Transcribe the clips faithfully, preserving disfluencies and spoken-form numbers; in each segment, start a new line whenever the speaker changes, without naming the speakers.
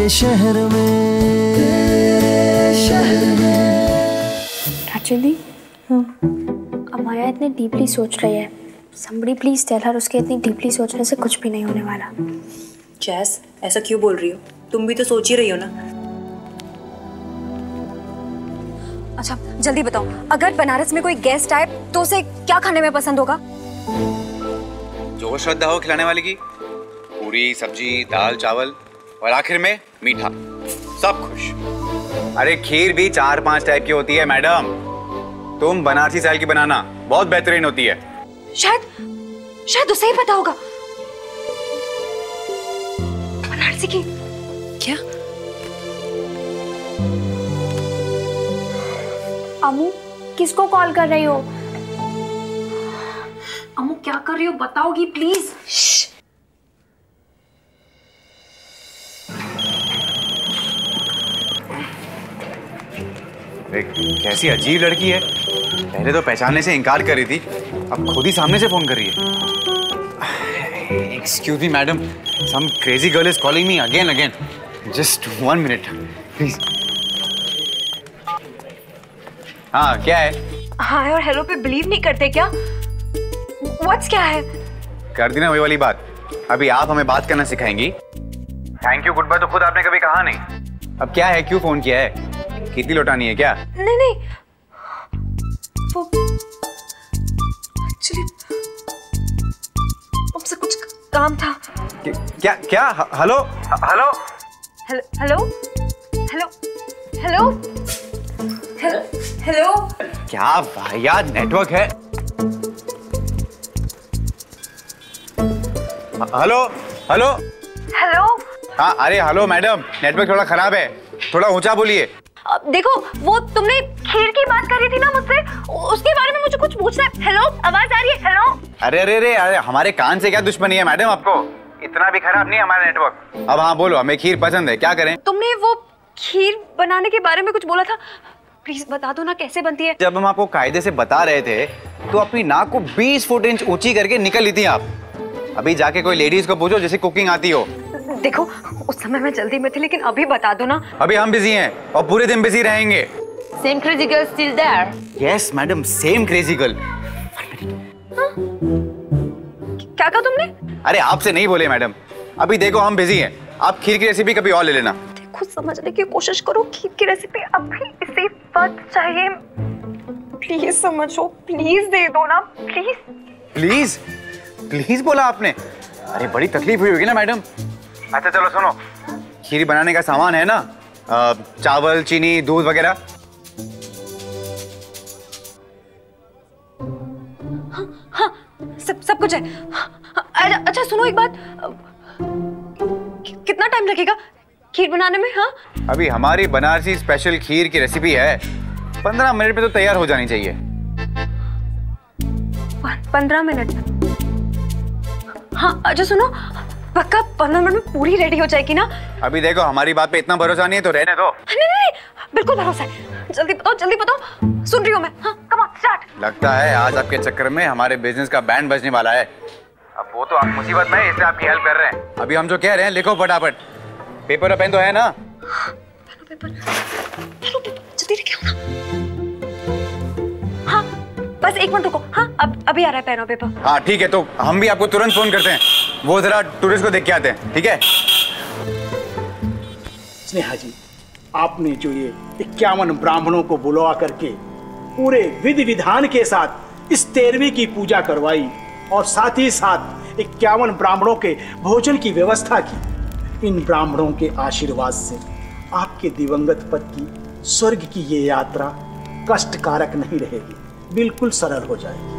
शहर में, तेरे शहर में।
प्राची दी, अमाया इतने डीपली सोच रही है। Somebody please tell her उसके इतनी डीपली सोचने से कुछ भी नहीं होने वाला।
जैस, ऐसा क्यों बोल रही हो? तुम भी तो सोच ही रही हो ना।
अच्छा जल्दी बताओ, अगर बनारस में कोई गेस्ट आए तो उसे क्या खाने में पसंद होगा?
जो श्रद्धा हो खिलाने वाले की, पूरी सब्जी दाल चावल और आखिर में मीठा, सब खुश। अरे खीर भी चार पांच टाइप की होती है मैडम, तुम बनारसी स्टाइल की बनाना, बहुत बेहतरीन होती है।
शायद शायद उसे ही पता होगा बनारसी की।
क्या?
अमू किसको कॉल कर रही हो?
अमू क्या कर रही हो बताओगी प्लीज?
कैसी अजीब लड़की है, पहले तो पहचानने से इनकार कर रही थी, अब खुद ही सामने से फोन कर रही है। Excuse me madam, some crazy girl is calling me again again, just one minute please. हाँ क्या है?
हाय और हेलो पे बिलीव नहीं करते क्या? व्हाट्स क्या है?
कर दी ना वही वाली बात, अभी आप हमें बात करना सिखाएंगी। थैंक यू गुड बाय तो खुद आपने कभी कहा नहीं, अब क्या है, क्यों फोन किया है, कितनी लौटानी है क्या?
नहीं नहीं वो एक्चुअली मुझसे कुछ काम था।
क्या क्या? Hello hello
hello hello hello hello hello.
क्या वाहियात नेटवर्क है। Hello hello
hello.
हाँ अरे हेलो मैडम, नेटवर्क थोड़ा खराब है, थोड़ा ऊंचा बोलिए।
देखो वो तुमने खीर की बात करी थी ना मुझसे, उसके बारे में मुझे कुछ पूछना है। हेलो आवाज आ रही है? हेलो।
अरे अरे अरे अरे हमारे कान से क्या दुश्मनी है मैडम, आपको इतना भी खराब नहीं है हमारा नेटवर्क। अब हाँ बोलो, हमें खीर पसंद है, क्या करें?
तुमने वो खीर बनाने के बारे में कुछ बोला था, प्लीज बता दो ना कैसे बनती है।
जब हम आपको कायदे से बता रहे थे तो अपनी नाक को बीस फुट इंच ऊंची करके निकल ली थी आप। अभी जाके कोई लेडीज को पूछो जिसे कुकिंग आती हो।
देखो उस समय मैं जल्दी में थी, लेकिन अभी बता दो ना।
अभी हम बिजी हैं और पूरे दिन बिजी रहेंगे।
Same crazy girl still there?
Yes madam, same crazy girl.
क्या कहा तुमने?
अरे आपसे नहीं बोले मैडम, अभी देखो हम बिजी हैं, आप खीर की रेसिपी कभी और ले लेना।
देखो समझने की कोशिश करो, खीर की रेसिपी अभी इसी वक्त चाहिए, प्लीज समझो, प्लीज दे दो ना प्लीज।
प्लीज प्लीज बोला आपने? अरे बड़ी तकलीफ हुई होगी ना मैडम। अच्छा चलो सुनो, खीर बनाने का सामान है ना, आ, चावल चीनी दूध वगैरह।
हाँ, हाँ सब सब कुछ है। हाँ, अच्छा सुनो एक बात, कि, कितना टाइम लगेगा खीर बनाने में? हाँ
अभी हमारी बनारसी स्पेशल खीर की रेसिपी है, पंद्रह मिनट में तो तैयार हो जानी चाहिए।
पंद्रह मिनट? हाँ अच्छा सुनो, पक्का पंद्रह मिनट में पूरी रेडी हो जाएगी ना?
अभी देखो हमारी बात पे इतना भरोसा नहीं है तो रहने दो।
नहीं नहीं बिल्कुल भरोसा है, जल्दी बताओ जल्दी बताओ, सुन रही हूँ मैं। हाँ कम ऑन स्टार्ट।
लगता है आज आपके चक्कर में हमारे बिजनेस का बैंड बजने वाला है। अब वो तो आप मुसीबत में है इसलिए आपकी हेल्प कर रहे हैं। अभी हम जो कह रहे हैं लिखो फटाफट, पेपर और पेन तो है ना?
पेपर पेपर जल्दी लेके आओ ना। हाँ बस एक मिनट रुको, हाँ अब अभी आ रहा है पेन और पेपर।
हाँ ठीक है, तो हम भी आपको तुरंत फोन करते हैं, वो जरा टूरिस्ट को देख के आते हैं, ठीक है?
स्नेहा जी, आपने जो ये इक्यावन ब्राह्मणों को बुलवा करके पूरे विधि विधान के साथ इस तेरहवीं की पूजा करवाई और साथ ही साथ इक्यावन ब्राह्मणों के भोजन की व्यवस्था की, इन ब्राह्मणों के आशीर्वाद से आपके दिवंगत पति की स्वर्ग की ये यात्रा कष्टकारक नहीं रहेगी, बिल्कुल सरल हो जाएगी।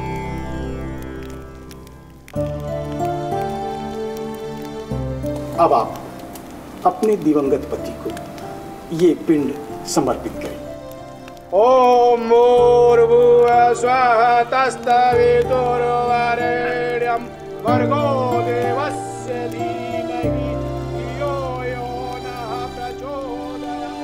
अब आप अपने दिवंगत पति को ये पिंड समर्पित करें। ओम भूर्भुवः स्वः तत्सवितुर्वरेण्यं भर्गो देवस्य धीमहि धियो यो नः प्रचोदयात्।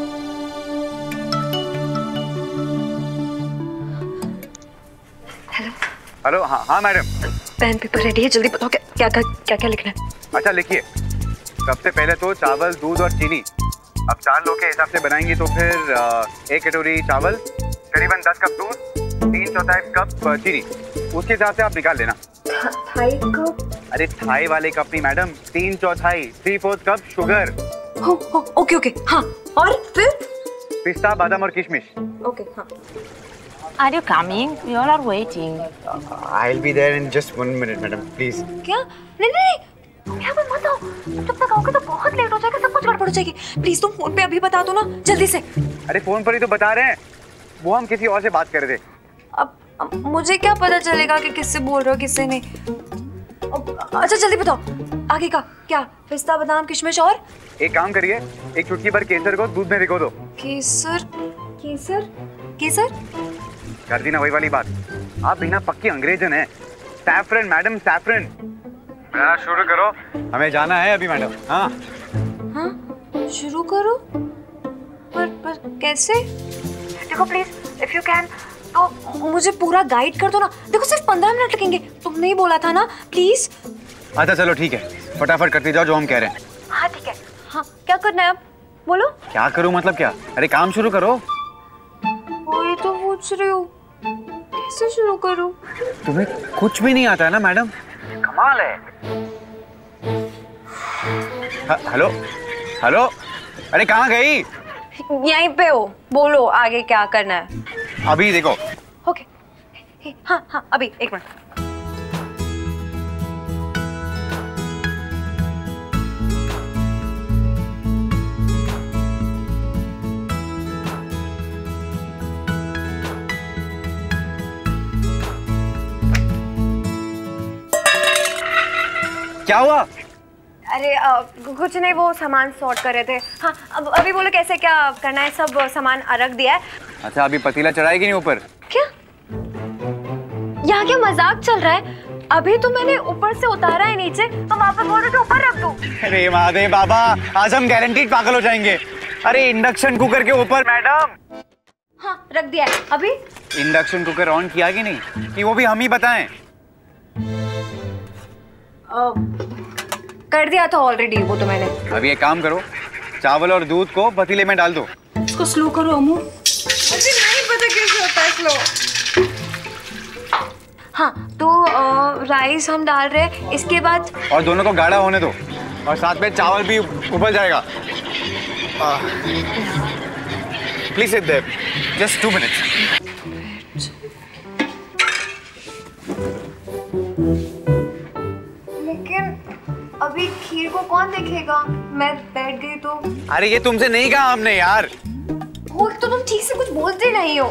Hello
hello. हाँ हाँ मैडम,
पेन पेपर रेडी है, जल्दी बताओ क्या क्या क्या क्या लिखना है?
अच्छा लिखिए, सबसे पहले तो चावल, दूध और चीनी। अब चार लोग के हिसाब से बनाएंगे तो फिर आ, एक कटोरी चावल, करीबन दस कप दूध, तीन चौथाई कप चीनी, उसके हिसाब से आप निकाल लेना।
थाई कप?
अरे थाई वाले कप नहीं मैडम, तीन चौथाई थ्री फोर्थ कप शुगर।
हो, हो, ओके ओके हाँ। और फिर
पिस्ता, बादाम और किशमिश।
ओके हाँ।
Are you coming? We all are waiting.
I'll be there in just one minute, madam. Please.
क्या? नहीं नहीं क्या मत आओ, जब तक आओगे तो बहुत लेट हो जाएगा, सब कुछ गड़बड़ हो जाएगी। प्लीज तुम फोन पे अभी बता दो ना, जल्दी से।
अरे फोन पर ही तो बता रहे हैं, वो हम किसी और से बात कर रहे थे।
अब, अब मुझे क्या पता चलेगा कि किससे बोल रहे हो किससे नहीं। अब, अच्छा जल्दी बताओ आगे का क्या? पिस्ता, बादाम, किशमिश और
एक काम करिए, एक चुटकी भर केसर को दूध में भिगो दो।
केसर? केसर? केसर?
कर दी ना वही वाली बात। आप बिना पक्की अंग्रेजन है। Saffron madam, saffron. शुरू करो, हमें जाना है अभी मैडम। हाँ
हाँ शुरू करो, पर पर कैसे? देखो प्लीज इफ यू कैन तो मुझे पूरा गाइड कर दो ना। देखो सिर्फ पंद्रह मिनट लगेंगे, तुमने ही बोला था ना, प्लीज।
अच्छा चलो ठीक है, फटाफट करते जाओ जो हम कह रहे हैं।
हाँ ठीक है। हाँ क्या करना है अब बोलो।
क्या करूं मतलब क्या? अरे काम शुरू करो।
वही तो पूछ रही हूँ, कैसे शुरू करूँ?
तुम्हें कुछ भी नहीं आता है ना मैडम? कमाल है। हेलो हेलो, अरे कहाँ गई?
यहीं पे हो, बोलो आगे क्या करना है।
अभी देखो।
ओके हाँ हाँ अभी एक मिनट।
क्या हुआ?
अरे आ, कुछ नहीं, वो सामान सॉर्ट कर रहे थे। हाँ अब अभी बोलो कैसे क्या करना है? सब सामान रख दिया है।
अच्छा अभी पतीला चढ़ाएगी नहीं ऊपर?
क्या यहाँ क्या मजाक चल रहा है? अभी तो मैंने ऊपर से उतारा है नीचे, तो वापस बोल रहे थे ऊपर रख दो।
अरे महादेव बाबा, आज हम गारंटीड पागल हो जाएंगे। अरे इंडक्शन कुकर के ऊपर मैडम।
हाँ रख दिया है। अभी
इंडक्शन कुकर ऑन किया कि नहीं, कि वो भी हम ही बताएं?
आ, कर दिया था ऑलरेडी वो तो मैंने।
अभी एक काम करो, चावल और दूध को पतीले में डाल दो।
इसको स्लो करो अमू। मुझे नहीं पता कैसे होता है स्लो। हाँ तो आ, राइस हम डाल रहे हैं, इसके बाद
और दोनों को गाढ़ा होने दो, और साथ में चावल भी उबल जाएगा। Please sit there, just two minutes.
अभी खीर को कौन देखेगा? मैं बैठ गई तो।
अरे ये तुमसे नहीं कहा हमने यार।
हो तो तुम ठीक से कुछ बोलते नहीं हो।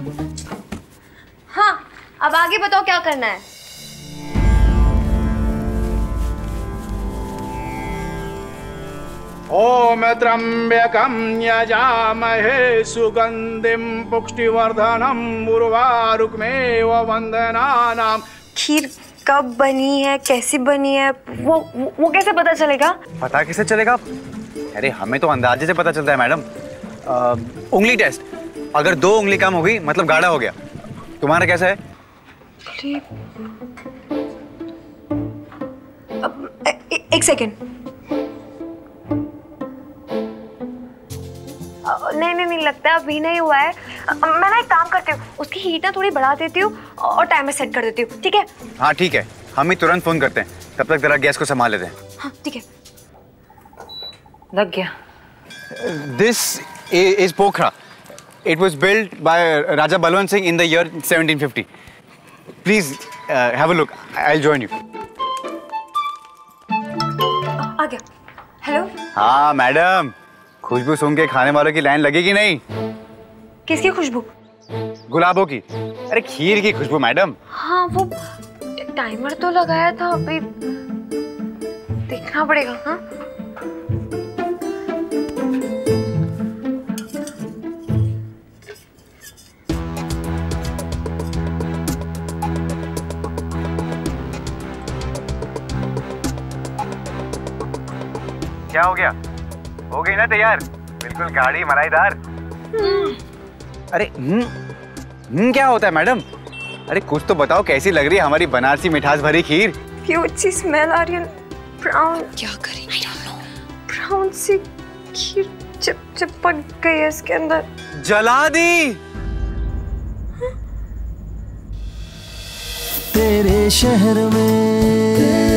हाँ अब आगे बताओ क्या करना है?
ओम त्र्यंबकं यजामहे सुगंधिं पुष्टिवर्धनम् उर्वारुकमेव वंदनानाम्।
खीर कब बनी है, कैसी बनी है, वो वो, वो कैसे पता चलेगा?
पता कैसे चलेगा? अरे हमें तो अंदाजे से पता चलता है मैडम। उंगली टेस्ट, अगर दो उंगली कम हो गई मतलब गाढ़ा हो गया। तुम्हारा कैसा है?
अब, ए, ए, एक सेकेंड। नहीं नहीं नहीं लगता है अभी नहीं हुआ है। मैं ना एक काम करती हूँ, उसकी हीट ना थोड़ी बढ़ा देती हूँ और टाइमर सेट कर देती हूँ, ठीक है?
हाँ ठीक है, हम ही तुरंत फोन करते हैं, तब तक जरा गैस को संभाल लेते हैं।
हाँ ठीक है।
लग गया।
This is Pokhara. It was built by Raja Balwant Singh in the year seventeen fifty. Please have a look, I will join you.
आ गया। हेलो।
हाँ मैडम, खुशबू सूंघ के खाने वालों की लाइन लगेगी नहीं।
किसकी खुशबू?
गुलाबों की। अरे खीर की खुशबू मैडम।
हाँ वो टाइमर तो लगाया था, अभी देखना पड़ेगा। हाँ
क्या हो गया? हो गई ना तैयार? बिल्कुल गाढ़ी मलाईदार। अरे हम्म हम्म क्या होता है मैडम? अरे कुछ तो बताओ, कैसी लग रही है हमारी बनारसी मिठास भरी खीर?
क्यों अच्छी स्मेल आ रही है। ब्राउन।
क्या करें? I don't know.
ब्राउन सी खीर चिप चिपक गई है इसके अंदर।
जला दी।
तेरे शहर में